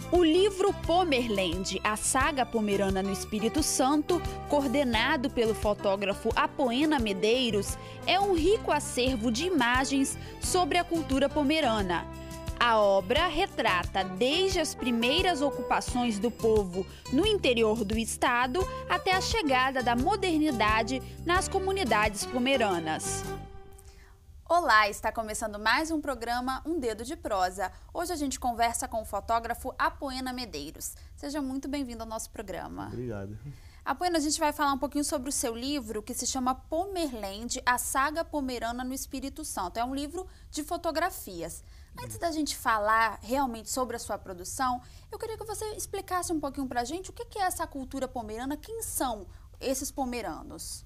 O livro Pomerland, a saga pomerana no Espírito Santo, coordenado pelo fotógrafo Apoena Medeiros, é um rico acervo de imagens sobre a cultura pomerana. A obra retrata desde as primeiras ocupações do povo no interior do estado até a chegada da modernidade nas comunidades pomeranas. Olá, está começando mais um programa Um Dedo de Prosa. Hoje a gente conversa com o fotógrafo Apoena Medeiros. Seja muito bem-vindo ao nosso programa. Obrigado. Apoena, a gente vai falar um pouquinho sobre o seu livro, que se chama Pomerland, a saga pomerana no Espírito Santo. É um livro de fotografias. Antes da gente falar realmente sobre a sua produção, eu queria que você explicasse um pouquinho pra gente o que é essa cultura pomerana, quem são esses pomeranos?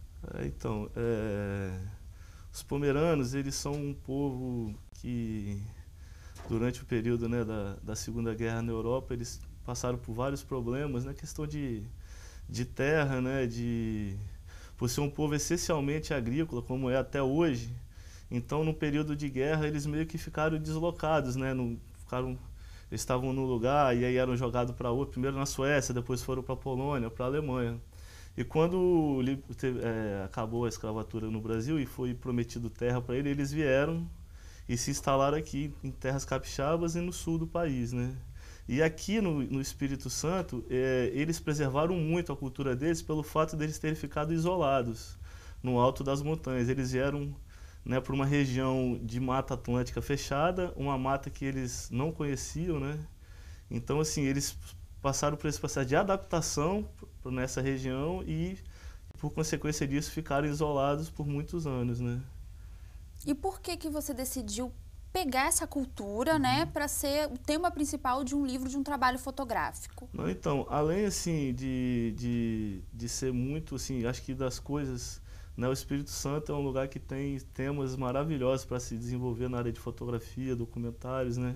Os pomeranos, eles são um povo que, durante o período, né, da Segunda Guerra na Europa, eles passaram por vários problemas, né, questão de terra, né, por ser um povo essencialmente agrícola, como é até hoje. Então, no período de guerra, eles meio que ficaram deslocados, né, eles estavam num lugar e aí eram jogados para outro, primeiro na Suécia, depois foram para a Polônia, para a Alemanha. E quando acabou a escravatura no Brasil e foi prometido terra para eles vieram e se instalaram aqui em terras capixabas e no sul do país, né? E aqui no Espírito Santo, eles preservaram muito a cultura deles pelo fato deles terem ficado isolados no alto das montanhas. Eles vieram, né, para uma região de mata atlântica fechada, uma mata que eles não conheciam, né? Então, assim, eles passaram por esse processo de adaptação nessa região e, por consequência disso, ficaram isolados por muitos anos, né? E por que você decidiu pegar essa cultura, né, para ser o tema principal de um livro, de um trabalho fotográfico? Não, então, além, assim, de ser muito, assim, acho que das coisas, né, o Espírito Santo é um lugar que tem temas maravilhosos para se desenvolver na área de fotografia, documentários, né?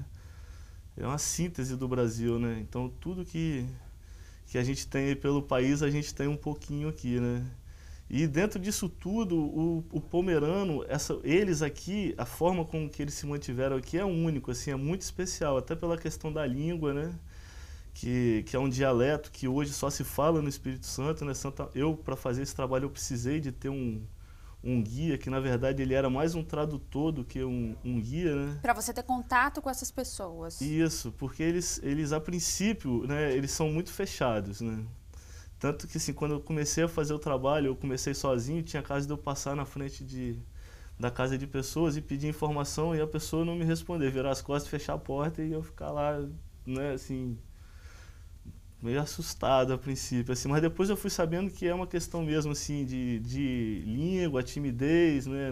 É uma síntese do Brasil, né? Então, tudo que a gente tem aí pelo país, a gente tem um pouquinho aqui, né? E dentro disso tudo, o pomerano, eles aqui, a forma como que eles se mantiveram aqui é único, assim, é muito especial, até pela questão da língua, né? Que é um dialeto que hoje só se fala no Espírito Santo, né? Eu, para fazer esse trabalho, eu precisei de ter um guia, que na verdade ele era mais um tradutor do que um guia, né? Para você ter contato com essas pessoas. Isso, porque eles a princípio, né, eles são muito fechados, né? Tanto que, assim, quando eu comecei a fazer o trabalho, eu comecei sozinho, tinha caso de eu passar na frente da casa de pessoas e pedir informação e a pessoa não me responder, virar as costas, fechar a porta e eu ficar lá, né, assim, meio assustado a princípio, assim, mas depois eu fui sabendo que é uma questão mesmo, assim, de língua, timidez, né,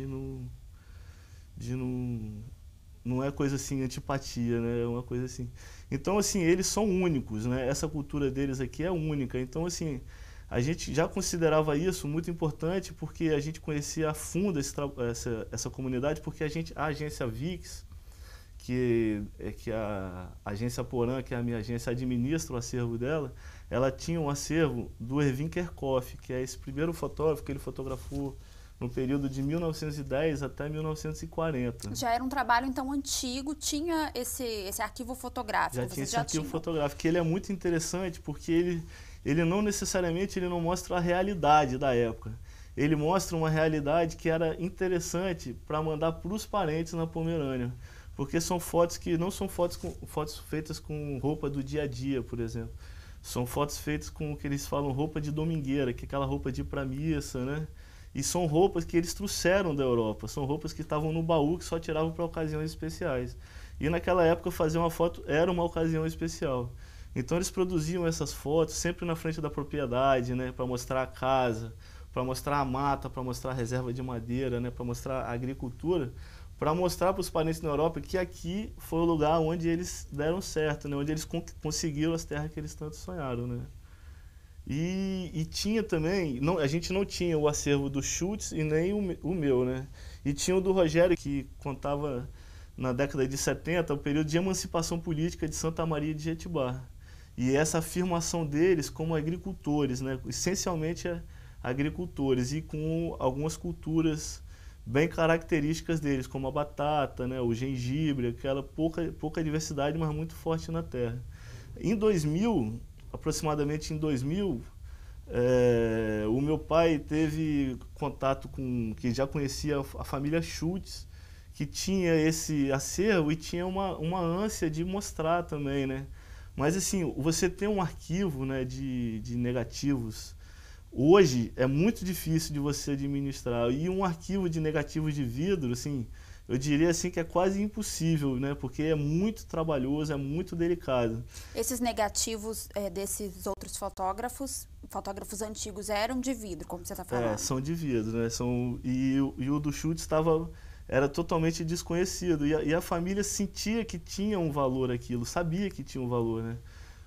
não é coisa assim, antipatia, né, é uma coisa assim. Então, assim, eles são únicos, né, essa cultura deles aqui é única, então, assim, a gente já considerava isso muito importante porque a gente conhecia a fundo essa comunidade, porque a agência VIX, que a agência Porã, que é a minha agência, administra o acervo dela, ela tinha um acervo do Erwin Kerckhoff, que é esse primeiro fotógrafo que ele fotografou no período de 1910 até 1940. Já era um trabalho, então, antigo, tinha esse arquivo fotográfico. Já tinha esse arquivo fotográfico, que ele é muito interessante porque ele não necessariamente ele não mostra a realidade da época. Ele mostra uma realidade que era interessante para mandar para os parentes na Pomerânia. Porque são fotos que não são fotos feitas com roupa do dia a dia, por exemplo. São fotos feitas com o que eles falam roupa de domingueira, que é aquela roupa de ir para missa, né? E são roupas que eles trouxeram da Europa, são roupas que estavam no baú, que só tiravam para ocasiões especiais. E naquela época fazer uma foto era uma ocasião especial. Então eles produziam essas fotos sempre na frente da propriedade, né? Para mostrar a casa, para mostrar a mata, para mostrar a reserva de madeira, né? Para mostrar a agricultura, para mostrar para os parentes na Europa que aqui foi o lugar onde eles deram certo, né? Onde eles conseguiram as terras que eles tanto sonharam, né? E tinha também, a gente não tinha o acervo do Schultz e nem o meu, né? E tinha o do Rogério, que contava na década de 70 o período de emancipação política de Santa Maria de Jetibá. E essa afirmação deles como agricultores, né? Essencialmente agricultores e com algumas culturas bem características deles, como a batata, né? O gengibre, aquela pouca diversidade, mas muito forte na terra. Em 2000, aproximadamente em 2000, o meu pai teve contato com, que já conhecia a família Schultz, que tinha esse acervo e tinha uma ânsia de mostrar também, né? Mas assim, você ter um arquivo, né, de negativos, hoje é muito difícil de você administrar. E um arquivo de negativos de vidro, assim, eu diria assim que é quase impossível, né? Porque é muito trabalhoso, é muito delicado. Esses negativos desses outros fotógrafos antigos, eram de vidro, como você está falando? São de vidro, né? E o do Schultz era totalmente desconhecido. E a família sentia que tinha um valor aquilo, sabia que tinha um valor, né?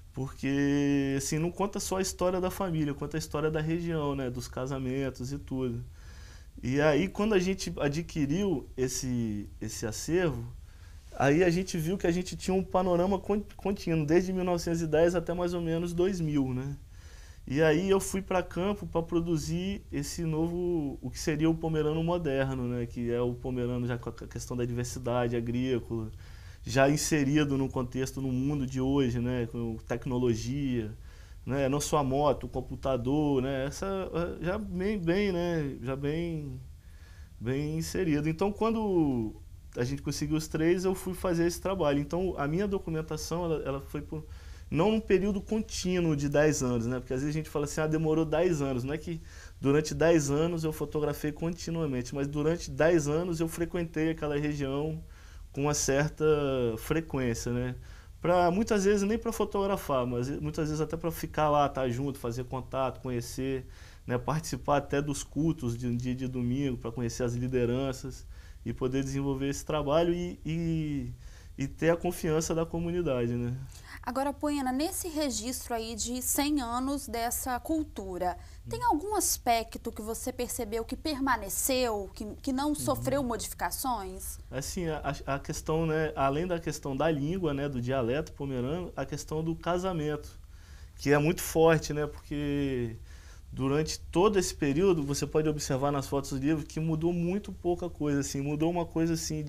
Porque, assim, não conta só a história da família, conta a história da região, né? Dos casamentos e tudo. E aí, quando a gente adquiriu esse acervo, aí a gente viu que a gente tinha um panorama contínuo, desde 1910 até mais ou menos 2000, né? E aí eu fui para campo para produzir esse novo, o que seria o Pomerano moderno, né? Que é o Pomerano já com a questão da diversidade agrícola, já inserido no contexto, no mundo de hoje, né? Com tecnologia, né? Não só a moto, o computador, né? Já bem, né? Já bem inserido. Então, quando a gente conseguiu os três, eu fui fazer esse trabalho. Então, a minha documentação, ela foi por não um período contínuo de 10 anos, né? Porque às vezes a gente fala assim, demorou 10 anos. Não é que durante 10 anos eu fotografei continuamente, mas durante 10 anos eu frequentei aquela região com uma certa frequência, né? Muitas vezes nem para fotografar, mas muitas vezes até para ficar lá, estar junto, fazer contato, conhecer, né? Participar até dos cultos de um dia de domingo, para conhecer as lideranças e poder desenvolver esse trabalho e ter a confiança da comunidade, né? Agora, Poena, nesse registro aí de 100 anos dessa cultura, tem algum aspecto que você percebeu que permaneceu, que não sofreu modificações? Assim, a questão, né, além da questão da língua, né, do dialeto pomerano, a questão do casamento, que é muito forte, né, porque durante todo esse período, você pode observar nas fotos do livro que mudou muito pouca coisa, assim, mudou uma coisa assim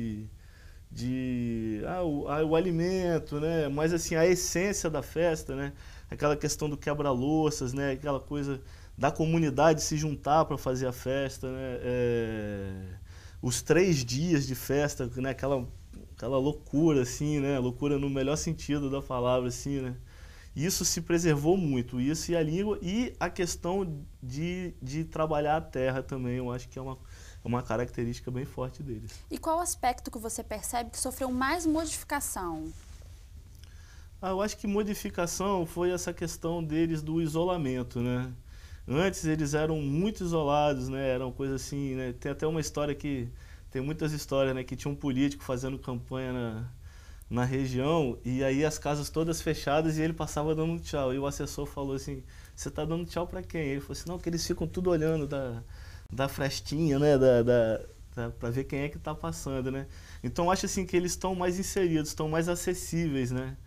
o alimento, né? Mas assim, a essência da festa, né? Aquela questão do quebra-louças, né? Aquela coisa da comunidade se juntar para fazer a festa, né? Os 3 dias de festa, né? Aquela loucura, assim, né? Loucura no melhor sentido da palavra, assim, né? Isso se preservou muito, isso e a língua e a questão de trabalhar a terra também, eu acho que é uma característica bem forte deles. E qual aspecto que você percebe que sofreu mais modificação? Eu acho que modificação foi essa questão deles do isolamento, né? Antes eles eram muito isolados, né? Eram coisas assim, né? Tem até uma história tem muitas histórias, né? Que tinha um político fazendo campanha na região e aí as casas todas fechadas e ele passava dando tchau. E o assessor falou assim, você tá dando tchau para quem? Ele falou assim, não, que eles ficam tudo olhando da frestinha, né, para ver quem é que está passando, né? Então acho assim que eles estão mais inseridos, estão mais acessíveis, né?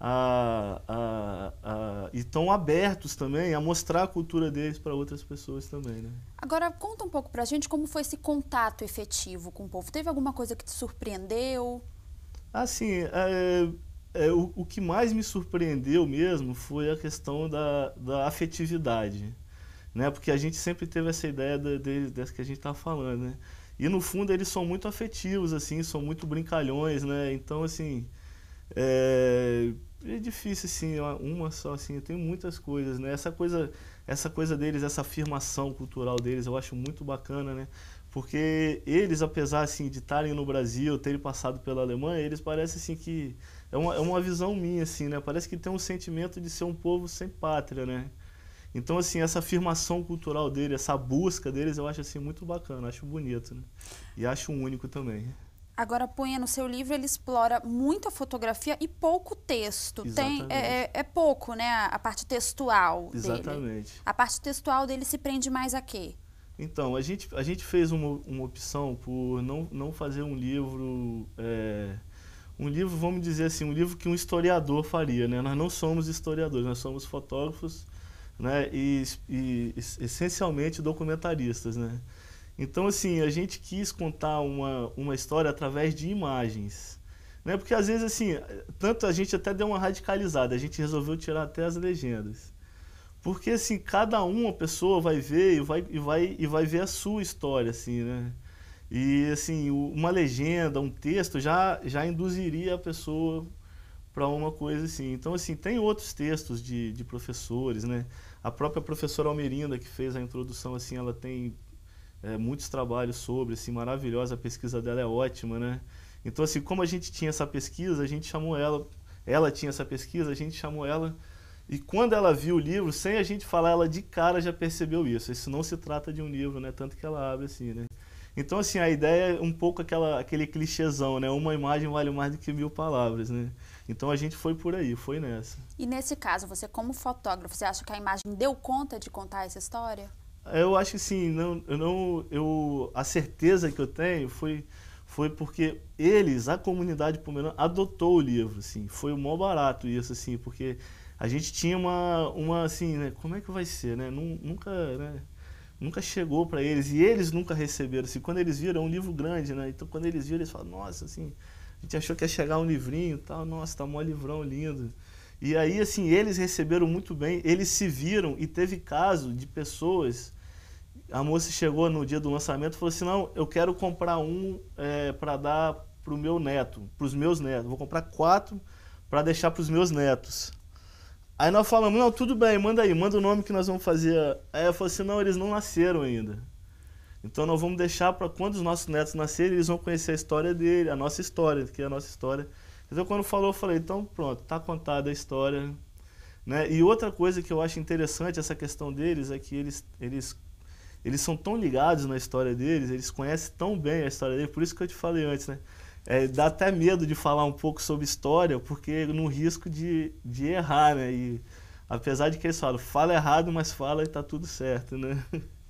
E estão abertos também a mostrar a cultura deles para outras pessoas também, né? Agora conta um pouco pra gente como foi esse contato efetivo com o povo. Teve alguma coisa que te surpreendeu? Assim, o que mais me surpreendeu mesmo foi a questão da afetividade, né? Porque a gente sempre teve essa ideia dessa que a gente está falando, né? E no fundo eles são muito afetivos, assim, são muito brincalhões, né? Então, assim, é difícil, assim, uma só, assim, tem muitas coisas, né? Essa coisa deles, essa afirmação cultural deles, eu acho muito bacana, né? Porque eles, apesar, assim, de estarem no Brasil, terem passado pela Alemanha, eles parecem, assim, que é uma visão minha, assim, né? Parece que tem um sentimento de ser um povo sem pátria, né? Então, assim, essa afirmação cultural deles, essa busca deles, eu acho, assim, muito bacana, acho bonito, né? E acho único também. Agora, Poena, no seu livro, ele explora muita fotografia e pouco texto. É pouco, né, a parte textual dele. Exatamente. A parte textual dele se prende mais a quê? Então, a gente fez uma opção por não fazer um livro, vamos dizer assim, um livro que um historiador faria, né? Nós não somos historiadores, nós somos fotógrafos, né? E essencialmente documentaristas, né? Então, assim, a gente quis contar uma história através de imagens, né? Porque às vezes assim, tanto a gente até deu uma radicalizada, a gente resolveu tirar até as legendas. Porque assim, cada uma pessoa vai ver e vai ver a sua história, assim, né? E assim, uma legenda, um texto já induziria a pessoa para uma coisa assim. Então assim, tem outros textos de professores, né? A própria professora Almerinda, que fez a introdução, assim, ela tem muitos trabalhos sobre, assim, maravilhosa, a pesquisa dela é ótima, né? Então assim, como a gente tinha essa pesquisa, a gente chamou ela tinha essa pesquisa, a gente chamou ela, e quando ela viu o livro, sem a gente falar, ela de cara já percebeu isso. Isso não se trata de um livro, né? Tanto que ela abre assim, né? Então, assim, a ideia é um pouco aquele clichêzão, né? Uma imagem vale mais do que 1000 palavras, né? Então a gente foi por aí, foi nessa. E nesse caso, você como fotógrafo, você acha que a imagem deu conta de contar essa história? Eu acho que sim, a certeza que eu tenho foi porque a comunidade pomerana, adotou o livro, assim. Foi o maior barato isso, assim, porque a gente tinha uma assim, né? Como é que vai ser, né? Nunca, né? Nunca chegou para eles, e eles nunca receberam, assim, quando eles viram, é um livro grande, né, então quando eles viram, eles falam, nossa, assim, a gente achou que ia chegar um livrinho e tal, nossa, tá mó livrão lindo, e aí, assim, eles receberam muito bem, eles se viram, e teve caso de pessoas, a moça chegou no dia do lançamento e falou assim, não, eu quero comprar para dar pro meu neto, pros meus netos, vou comprar 4 para deixar pros meus netos. Aí nós falamos, não, tudo bem, manda aí, manda o nome que nós vamos fazer. Aí eu falei assim, não, eles não nasceram ainda. Então nós vamos deixar para quando os nossos netos nascerem, eles vão conhecer a história dele, a nossa história, que é a nossa história. Então quando falou, eu falei, então pronto, tá contada a história. Né? E outra coisa que eu acho interessante, essa questão deles, é que eles são tão ligados na história deles, eles conhecem tão bem a história deles, por isso que eu te falei antes, né? Dá até medo de falar um pouco sobre história, porque no risco de errar, né? E apesar de que eles falam, fala errado, mas fala e tá tudo certo, né?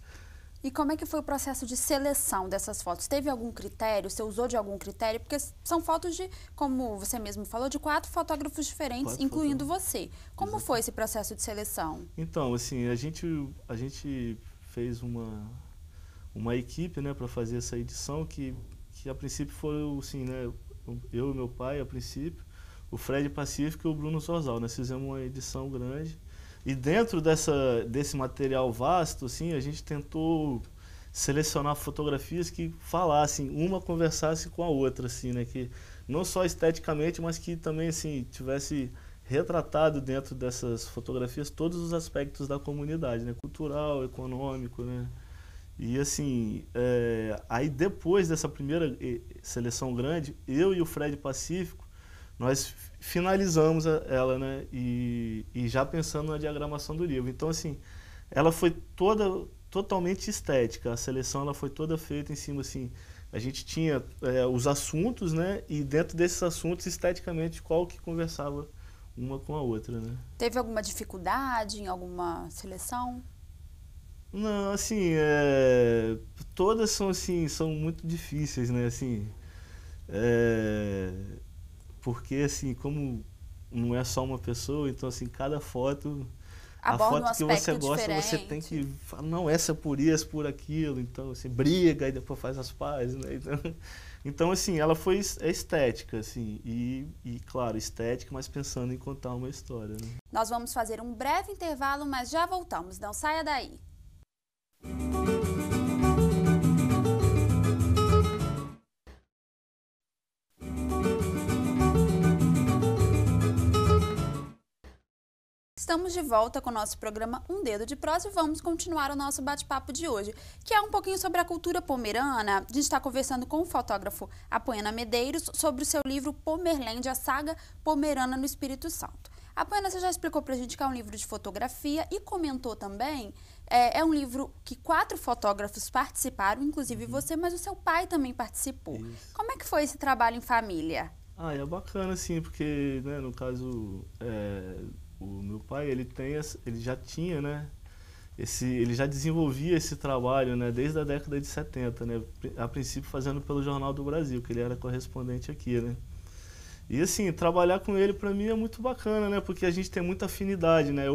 E como é que foi o processo de seleção dessas fotos? Teve algum critério? Você usou de algum critério? Porque são fotos de, como você mesmo falou, de 4 fotógrafos diferentes, incluindo você. Como foi esse processo de seleção? Então, assim, a gente fez uma equipe, né, para fazer essa edição que a princípio foi assim, né, eu e meu pai a princípio, o Fred Pacífico e o Bruno Zorzal. Nós fizemos uma edição grande e dentro desse material vasto, assim, a gente tentou selecionar fotografias que falassem, uma conversasse com a outra, assim, né, que não só esteticamente, mas que também assim tivesse retratado dentro dessas fotografias todos os aspectos da comunidade, né, cultural, econômico, né. E assim, aí depois dessa primeira seleção grande, eu e o Fred Pacífico, nós finalizamos ela, né? E já pensando na diagramação do livro. Então assim, ela foi totalmente estética, a seleção ela foi toda feita em cima assim, a gente tinha os assuntos, né? E dentro desses assuntos, esteticamente, qual que conversava uma com a outra, né? Teve alguma dificuldade em alguma seleção? Não, assim, todas são assim, são muito difíceis, né, assim, porque assim, como não é só uma pessoa, então assim, cada foto, a foto que você gosta, diferente. Você tem que falar, não, essa é por isso, por aquilo, então assim, briga e depois faz as pazes, né, então assim, ela foi estética, assim, e claro, estética, mas pensando em contar uma história, né. Nós vamos fazer um breve intervalo, mas já voltamos, não saia daí. Estamos de volta com o nosso programa Um Dedo de Prosa e vamos continuar o nosso bate-papo de hoje, que é um pouquinho sobre a cultura pomerana. A gente está conversando com o fotógrafo Apoena Medeiros sobre o seu livro Pomerlândia, a saga pomerana no Espírito Santo. Apoena, você já explicou pra gente que é um livro de fotografia e comentou também, é um livro que 4 fotógrafos participaram, inclusive você, mas o seu pai também participou. Isso. Como é que foi esse trabalho em família? É bacana, sim, porque, né, no caso, o meu pai, ele já tinha, né, ele já desenvolvia esse trabalho, né, desde a década de 70, né, a princípio fazendo pelo Jornal do Brasil, que ele era correspondente aqui, né. E assim, trabalhar com ele para mim é muito bacana, né, porque a gente tem muita afinidade, né,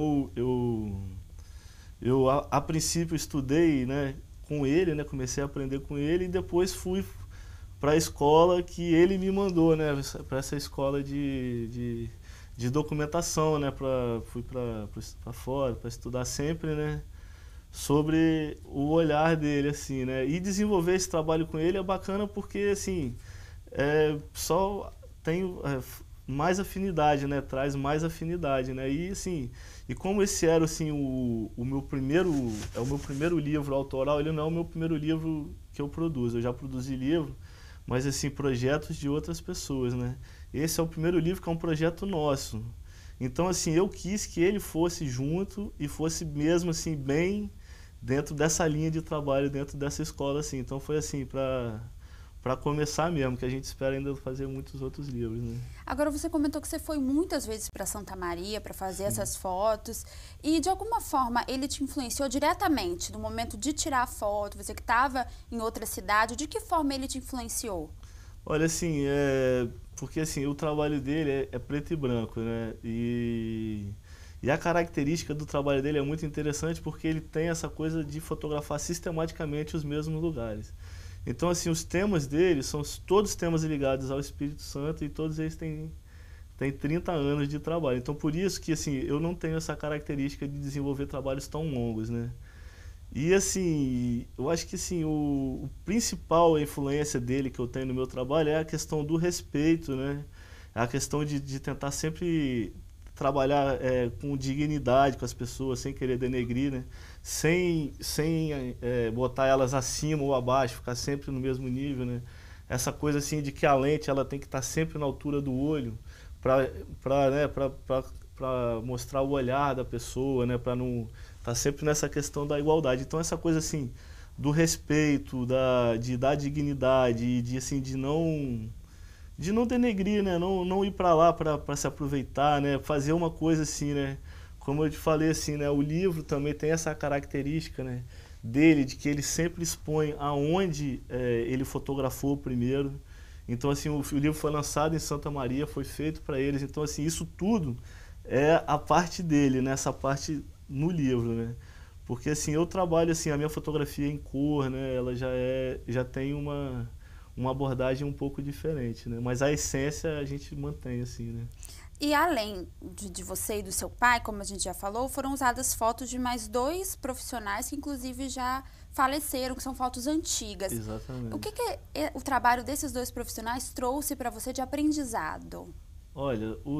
eu a princípio estudei, né, com ele, né, comecei a aprender com ele e depois fui para a escola que ele me mandou, né, para essa escola de documentação, né, fui para fora para estudar sempre, né, sobre o olhar dele, assim, né, e desenvolver esse trabalho com ele é bacana porque, assim, só tem mais afinidade, né, traz mais afinidade, né, e assim, e como esse era, assim, o meu primeiro livro autoral, ele não é o meu primeiro livro que eu produzo, eu já produzi livro, mas assim, projetos de outras pessoas, né, esse é o primeiro livro que é um projeto nosso, então assim, eu quis que ele fosse junto e fosse mesmo assim, bem dentro dessa linha de trabalho, dentro dessa escola, assim, então foi assim, para começar mesmo, que a gente espera ainda fazer muitos outros livros, né? Agora, você comentou que você foi muitas vezes para Santa Maria para fazer essas fotos e, de alguma forma, ele te influenciou diretamente no momento de tirar a foto, você que estava em outra cidade, de que forma ele te influenciou? Olha, assim, porque assim, o trabalho dele é preto e branco, né? E a característica do trabalho dele é muito interessante porque ele tem essa coisa de fotografar sistematicamente os mesmos lugares. Então, assim, os temas dele são todos temas ligados ao Espírito Santo e todos eles têm 30 anos de trabalho. Então, por isso que, assim, eu não tenho essa característica de desenvolver trabalhos tão longos, né? E, assim, eu acho que, assim, o principal influência dele que eu tenho no meu trabalho é a questão do respeito, né? É a questão de tentar sempre trabalhar com dignidade com as pessoas, sem querer denegrir, né? Sem botar elas acima ou abaixo, ficar sempre no mesmo nível, né? Essa coisa assim de que a lente ela tem que estar sempre na altura do olho para mostrar o olhar da pessoa, né? Para não estar sempre nessa questão da igualdade. Então essa coisa assim do respeito, de dar dignidade, de não denegrir, né? Não ir para lá para se aproveitar, né? Fazer uma coisa assim, né? Como eu te falei, assim, né? O livro também tem essa característica, né? Dele, de que ele sempre expõe aonde ele fotografou primeiro. Então, assim, o livro foi lançado em Santa Maria, foi feito para eles. Então, assim, isso tudo é a parte dele, né? Essa parte no livro, né? Porque, assim, eu trabalho, assim, a minha fotografia em cor, né? Ela já tem uma abordagem um pouco diferente, né? Mas a essência a gente mantém, assim, né? E além de você e do seu pai, como a gente já falou, foram usadas fotos de mais 2 profissionais que inclusive já faleceram, que são fotos antigas. Exatamente. O que o trabalho desses 2 profissionais trouxe para você de aprendizado? Olha, o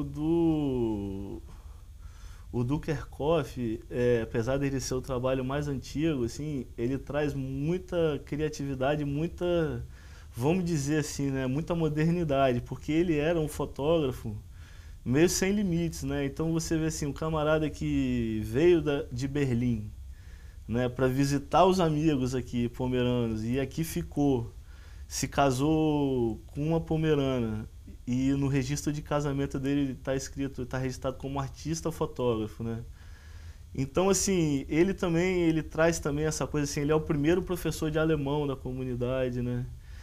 do Kerckhoff, apesar de ele ser o trabalho mais antigo, assim, ele traz muita criatividade, muita, vamos dizer assim, né, muita modernidade, porque ele era um fotógrafo meio sem limites, né? Então você vê assim, um camarada que veio de Berlim, né, para visitar os amigos aqui pomeranos e aqui ficou, se casou com uma pomerana e no registro de casamento dele está registrado como artista fotógrafo, né? Então assim, ele traz também essa coisa assim, ele é o primeiro professor de alemão da comunidade, né?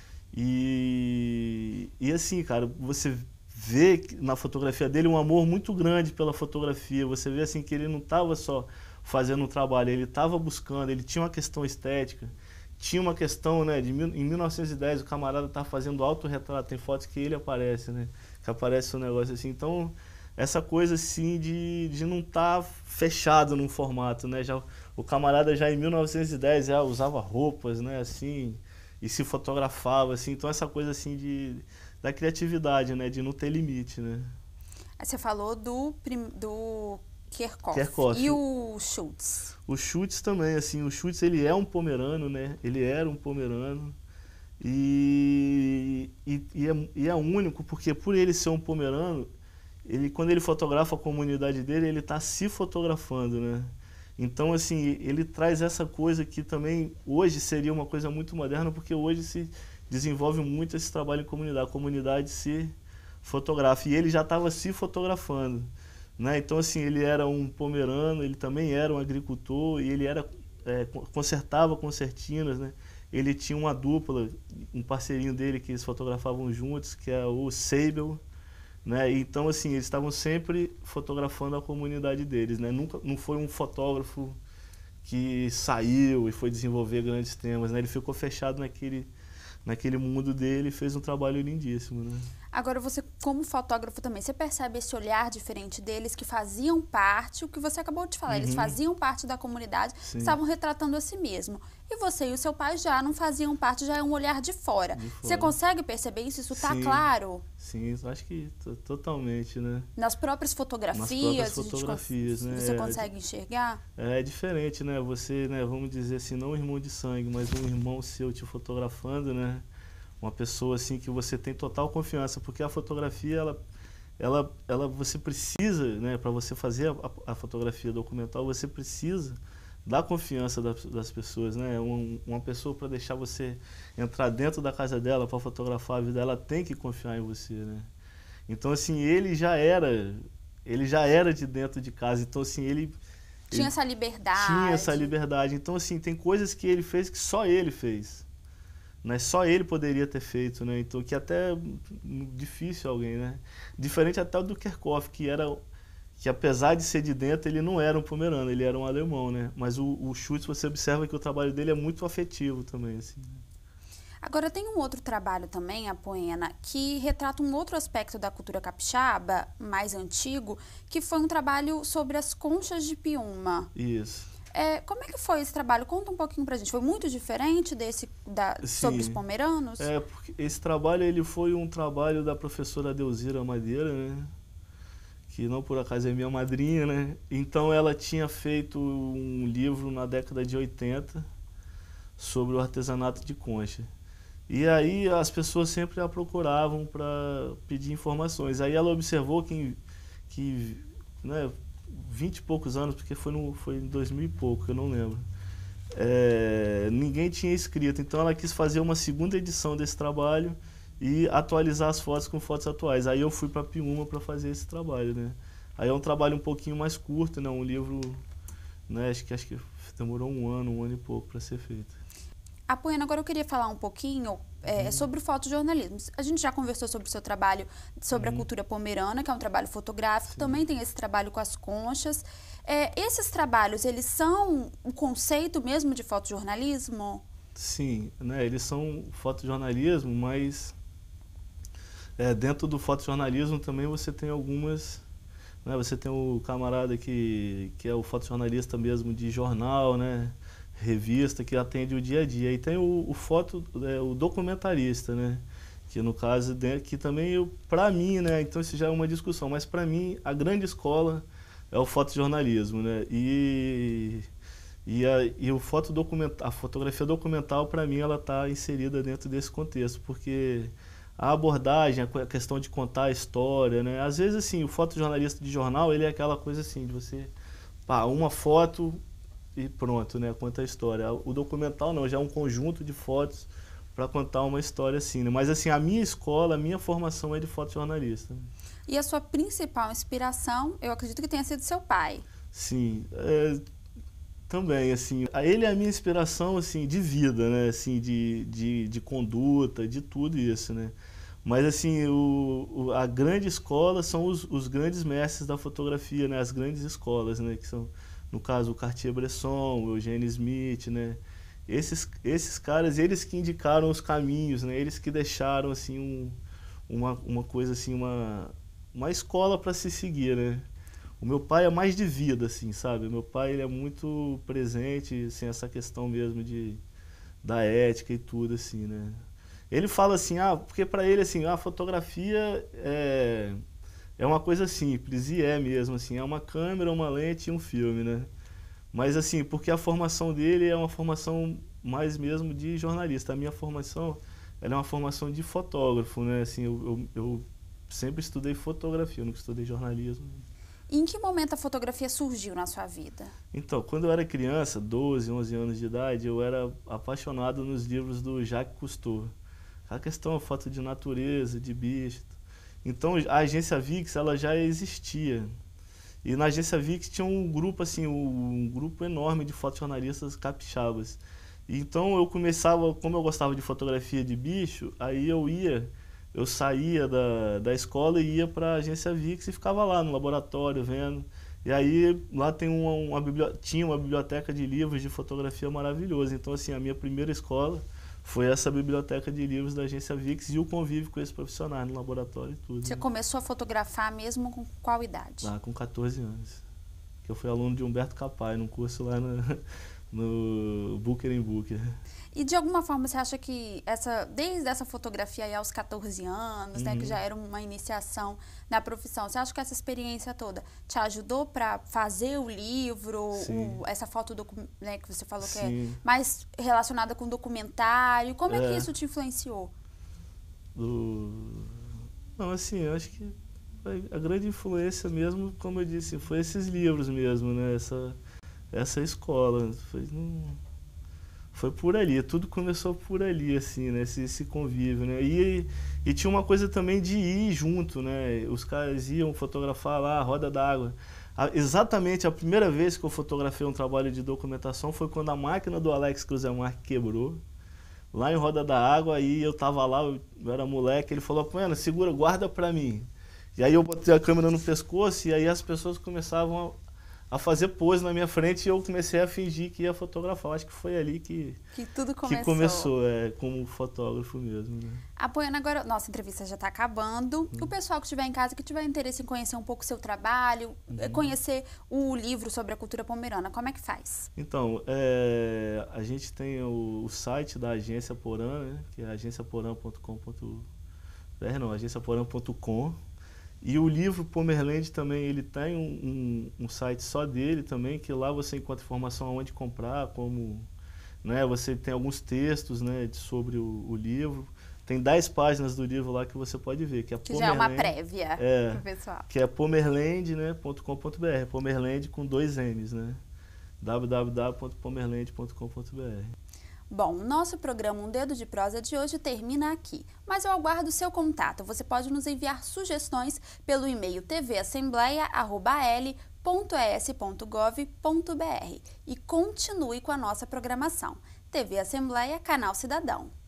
E assim, cara, você vê na fotografia dele um amor muito grande pela fotografia. Você vê assim que ele não estava só fazendo um trabalho, ele estava buscando, ele tinha uma questão estética, tinha uma questão, né, em 1910 o camarada estava fazendo autorretrato, tem fotos que ele aparece, né, que aparece um negócio assim. Então, essa coisa assim de não estar fechado num formato, né, já, o camarada já em 1910 já usava roupas, né, assim, e se fotografava, assim. Então, essa coisa assim da criatividade, né, de não ter limite, né. Você falou do Kerckhoff. Kerckhoff. E o Schultz? O Schultz também, assim, o Schultz ele é um pomerano, né, ele era um pomerano e é único porque por ele ser um pomerano, quando ele fotografa a comunidade dele, ele está se fotografando, né. Então, assim, ele traz essa coisa que também hoje seria uma coisa muito moderna, porque hoje se desenvolve muito esse trabalho em comunidade, a comunidade se fotografa, e ele já estava se fotografando, né? Então, assim, ele era um pomerano, ele também era um agricultor, e ele consertava concertinas, né? Ele tinha uma dupla, um parceirinho dele que eles fotografavam juntos, que é o Seibel, né? Então, assim, eles estavam sempre fotografando a comunidade deles, né? Não foi um fotógrafo que saiu e foi desenvolver grandes temas, né? Ele ficou fechado naquele mundo dele, fez um trabalho lindíssimo, né? Agora, você, como fotógrafo também, você percebe esse olhar diferente deles que faziam parte, o que você acabou de falar, eles faziam parte da comunidade, Sim. estavam retratando a si mesmo. E você e o seu pai já não faziam parte, já é um olhar de fora. Você consegue perceber isso? Isso está claro? Sim, acho que totalmente, né? Nas próprias fotografias? Nas próprias fotografias, né? Você consegue enxergar? É diferente, né? Você, né, vamos dizer assim, não um irmão de sangue, mas um irmão seu te fotografando, né? Uma pessoa assim que você tem total confiança, porque a fotografia, você precisa, né, para você fazer a fotografia documental, você precisa da confiança das pessoas, né? Uma pessoa, para deixar você entrar dentro da casa dela para fotografar a vida, ela tem que confiar em você, né? Então assim, ele já era de dentro de casa, então assim, ele tinha essa liberdade. Tinha essa liberdade. Então assim, tem coisas que ele fez que só ele fez. Né? Só ele poderia ter feito, né? Então, que até difícil alguém, né? Diferente até do Kerckhoff, que apesar de ser de dentro, ele não era um pomerano, ele era um alemão, né? Mas o Schultz, você observa que o trabalho dele é muito afetivo também, assim. Agora, tem um outro trabalho também, Apoena, que retrata um outro aspecto da cultura capixaba, mais antigo, que foi um trabalho sobre as conchas de Piúma. Isso. Como é que foi esse trabalho? Conta um pouquinho pra gente. Foi muito diferente sobre os pomeranos? Porque esse trabalho ele foi um trabalho da professora Deusira Madeira, né? Que não por acaso é minha madrinha, né? Então ela tinha feito um livro na década de 80 sobre o artesanato de concha. E aí as pessoas sempre a procuravam para pedir informações. Aí ela observou que né, 20 e poucos anos, porque foi em 2000 e pouco, eu não lembro. Ninguém tinha escrito, então ela quis fazer uma segunda edição desse trabalho e atualizar as fotos com fotos atuais. Aí eu fui para Piúma para fazer esse trabalho, né? Aí é um trabalho um pouquinho mais curto, né? Um livro, né? Acho que demorou um ano e pouco para ser feito. Apoena, agora eu queria falar um pouquinho sobre o fotojornalismo. A gente já conversou sobre o seu trabalho, sobre a cultura pomerana, que é um trabalho fotográfico. Sim. Também tem esse trabalho com as conchas. Esses trabalhos, eles são o conceito mesmo de fotojornalismo? Sim, né? Eles são fotojornalismo, mas dentro do fotojornalismo também você tem algumas... Né? Você tem o camarada que é o fotojornalista mesmo de jornal, né? Revista, que atende o dia a dia. E tem o documentarista, né? Que no caso, que também, para mim, né? Então isso já é uma discussão, mas para mim a grande escola é o fotojornalismo, né? E a fotografia documental, para mim, ela está inserida dentro desse contexto, porque a abordagem, a questão de contar a história, né? Às vezes, assim, o fotojornalista de jornal, ele é aquela coisa assim, de você, uma foto e pronto, né? Conta a história. O documental não, já é um conjunto de fotos para contar uma história assim, né? Mas assim, a minha escola, a minha formação é de fotojornalista. E a sua principal inspiração, eu acredito que tenha sido seu pai. Sim, também, assim, ele é a minha inspiração, assim, de vida, né? Assim, de conduta, de tudo isso, né? Mas assim, a grande escola são os grandes mestres da fotografia, né? As grandes escolas, né? Que são, no caso, o Cartier-Bresson, o Eugene Smith, né? Esses caras, eles que indicaram os caminhos, né? Eles que deixaram, assim, uma coisa, assim, uma escola para se seguir, né? O meu pai é mais de vida, assim, sabe? O meu pai, ele é muito presente, assim, essa questão mesmo da ética e tudo, assim, né? Ele fala assim, porque para ele, assim, a fotografia é uma coisa simples, e é mesmo, assim, é uma câmera, uma lente e um filme, né? Mas, assim, porque a formação dele é uma formação mais mesmo de jornalista. A minha formação, ela é uma formação de fotógrafo, né? Assim, eu sempre estudei fotografia, eu nunca estudei jornalismo. E em que momento a fotografia surgiu na sua vida? Então, quando eu era criança, 12, 11 anos de idade, eu era apaixonado nos livros do Jacques Cousteau. A questão, foto de natureza, de bicho. Então, a agência VIX, ela já existia. E na agência VIX tinha um grupo, assim, um grupo enorme de fotojornalistas capixabas. Então, eu começava, como eu gostava de fotografia de bicho, aí eu saía da escola e ia para a agência VIX e ficava lá no laboratório vendo. E aí, lá tinha uma biblioteca de livros de fotografia maravilhosa. Então, assim, a minha primeira escola foi essa biblioteca de livros da agência VIX e o convívio com esses profissionais no laboratório e tudo. Você começou a fotografar mesmo com qual idade? Lá com 14 anos. Que eu fui aluno de Humberto Capai, num curso lá no Booker em Booker. E de alguma forma você acha que desde essa fotografia aí aos 14 anos, né, que já era uma iniciação na profissão, você acha que essa experiência toda te ajudou para fazer o livro, essa foto né, que você falou que é mais relacionada com documentário? Como é que isso te influenciou? Não, assim, eu acho que a grande influência mesmo, como eu disse, foi esses livros mesmo, né? Essa escola. Foi por ali, tudo começou por ali, assim, né? Esse convívio, né? E tinha uma coisa também de ir junto, né? Os caras iam fotografar lá a Roda d'Água. Exatamente a primeira vez que eu fotografei um trabalho de documentação foi quando a máquina do Alex Cruzemarque quebrou. Lá em Roda da Água, aí eu tava lá, eu era moleque, ele falou, Poena, segura, guarda pra mim. E aí eu botei a câmera no pescoço e aí as pessoas começavam a fazer pose na minha frente e eu comecei a fingir que ia fotografar. Acho que foi ali que tudo começou. Que começou, como fotógrafo mesmo. Né? Apoiando agora, nossa entrevista já está acabando. O pessoal que estiver em casa, que tiver interesse em conhecer um pouco o seu trabalho, conhecer o livro sobre a cultura pomerana, como é que faz? Então, a gente tem o site da Agência Porã, né, que é agenciaporã.com.br, E o livro Pomerland também, ele tem um site só dele também, que lá você encontra informação onde comprar, como, né, você tem alguns textos, né, sobre o livro. Tem 10 páginas do livro lá que você pode ver, que é Pomerland, já é uma prévia pro pessoal. Que é pomerland.com.br, Pomerland com 2 M's, né? www.pomerland.com.br. Bom, nosso programa Um Dedo de Prosa de hoje termina aqui, mas eu aguardo seu contato. Você pode nos enviar sugestões pelo e-mail tvassembleia@el.es.gov.br e continue com a nossa programação. TV Assembleia, Canal Cidadão.